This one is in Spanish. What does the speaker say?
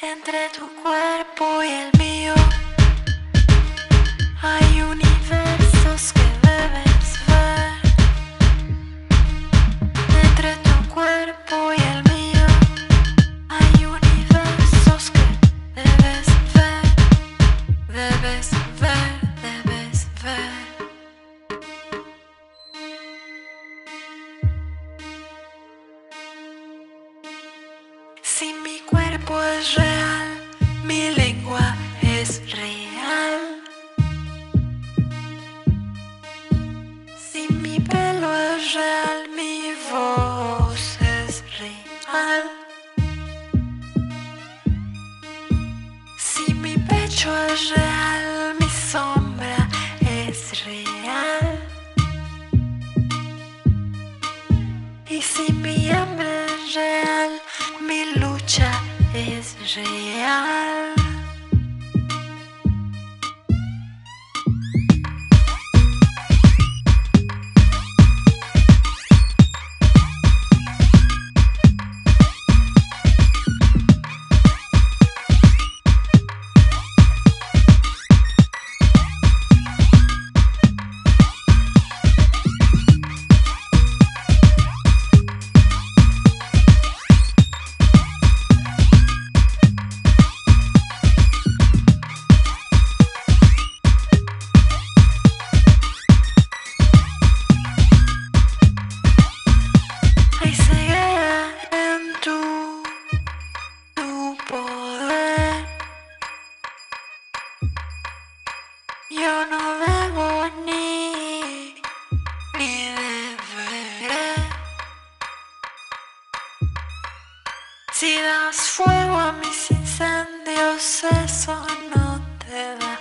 Entre tu cuerpo y el mío hay universos que debes ver. Entre tu cuerpo y el mío hay universos que debes ver, debes ver, debes ver. Si mi cuerpo es real, mi lengua es real. Si mi pelo es real, mi voz es real. Si mi pecho es real, mi sombra es real. Y si mi hambre es real, mi lucha es real. Hay ceguera en tu poder. Yo no debo ni deberé. Si das fuego a mis incendios, eso no te da.